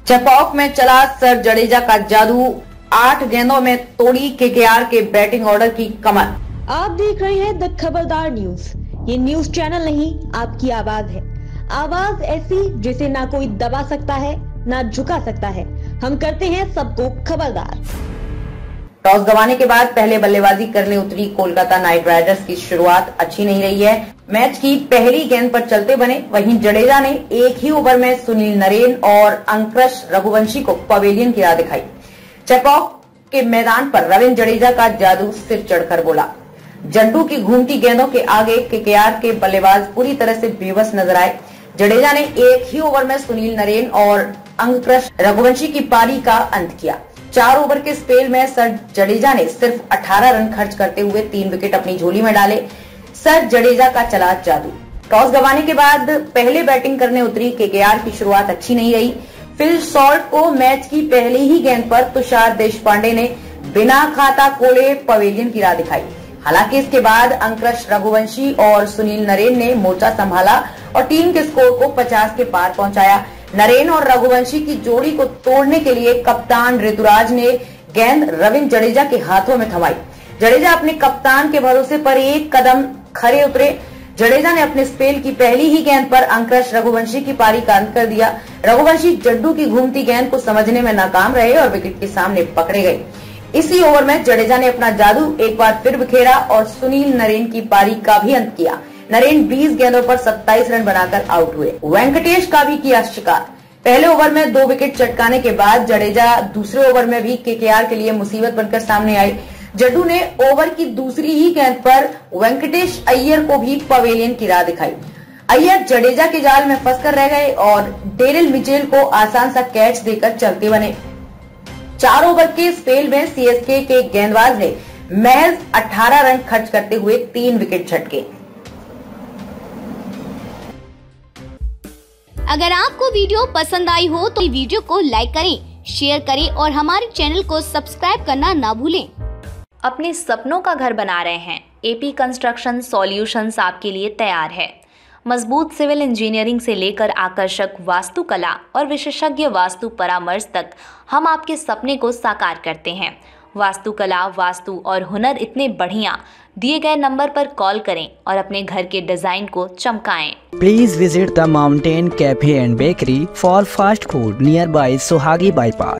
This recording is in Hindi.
चेपॉक में चला सर जडेजा का जादू, 8 गेंदों में तोड़ी केकेआर के बैटिंग ऑर्डर की कमर। आप देख रहे हैं द खबरदार न्यूज। ये न्यूज चैनल नहीं, आपकी आवाज है। आवाज ऐसी जिसे ना कोई दबा सकता है ना झुका सकता है। हम करते हैं सबको खबरदार। टॉस गंवाने के बाद पहले बल्लेबाजी करने उतरी कोलकाता नाइट राइडर्स की शुरुआत अच्छी नहीं रही है। मैच की पहली गेंद पर चलते बने, वहीं जडेजा ने एक ही ओवर में सुनील नरेन और अंकुश रघुवंशी को पवेलियन की राह दिखाई। चेपॉक के मैदान पर रविंद्र जडेजा का जादू सिर चढ़कर बोला। जंटू की घूमती गेंदों के आगे केकेआर के बल्लेबाज पूरी तरह से बेबस नजर आए। जडेजा ने एक ही ओवर में सुनील नरेन और अंकुश रघुवंशी की पारी का अंत किया। 4 ओवर के स्पेल में सर जडेजा ने सिर्फ 18 रन खर्च करते हुए 3 विकेट अपनी झोली में डाले। सर जडेजा का चला जादू। टॉस गंवाने के बाद पहले बैटिंग करने उतरी केकेआर की शुरुआत अच्छी नहीं रही। फिल सॉल्ट को मैच की पहली ही गेंद पर तुषार देशपांडे ने बिना खाता खोले पवेलियन की राह दिखाई। हालांकि इसके बाद अंकुश रघुवंशी और सुनील नरेन ने मोर्चा संभाला और टीम के स्कोर को 50 के पार पहुंचाया। नरेन और रघुवंशी की जोड़ी को तोड़ने के लिए कप्तान ऋतुराज ने गेंद रविंद्र जडेजा के हाथों में थमाई। जडेजा अपने कप्तान के भरोसे पर एक कदम खरे उतरे। जडेजा ने अपने स्पेल की पहली ही गेंद पर अंकुश रघुवंशी की पारी का अंत कर दिया। रघुवंशी जड्डू की घूमती गेंद को समझने में नाकाम रहे और विकेट के सामने पकड़े गए। इसी ओवर में जडेजा ने अपना जादू एक बार फिर बिखेरा और सुनील नरेन की पारी का भी अंत किया। नरेन 20 गेंदों पर 27 रन बनाकर आउट हुए। वेंकटेश का भी किया शिकार। पहले ओवर में 2 विकेट चटकाने के बाद जडेजा दूसरे ओवर में भी केकेआर के लिए मुसीबत बनकर सामने आई। जड्डू ने ओवर की दूसरी ही गेंद पर वेंकटेश अय्यर को भी पवेलियन की राह दिखाई। अय्यर जडेजा के जाल में फंसकर रह गए और डेरिल मिचेल को आसान सा कैच देकर चलते बने। 4 ओवर के स्पेल में सीएसके के गेंदबाज ने महज 18 रन खर्च करते हुए 3 विकेट झटके। अगर आपको वीडियो पसंद आई हो तो वीडियो को लाइक करें, शेयर करें और हमारे चैनल को सब्सक्राइब करना ना भूलें। अपने सपनों का घर बना रहे हैं? एपी कंस्ट्रक्शन सॉल्यूशंस आपके लिए तैयार है। मजबूत सिविल इंजीनियरिंग से लेकर आकर्षक वास्तुकला और विशेषज्ञ वास्तु परामर्श तक हम आपके सपने को साकार करते हैं। वास्तुकला, वास्तु और हुनर इतने बढ़िया। दिए गए नंबर पर कॉल करें और अपने घर के डिजाइन को चमकाएं। Please visit the Mountain Cafe and Bakery for fast food nearby Sohagi Bypass.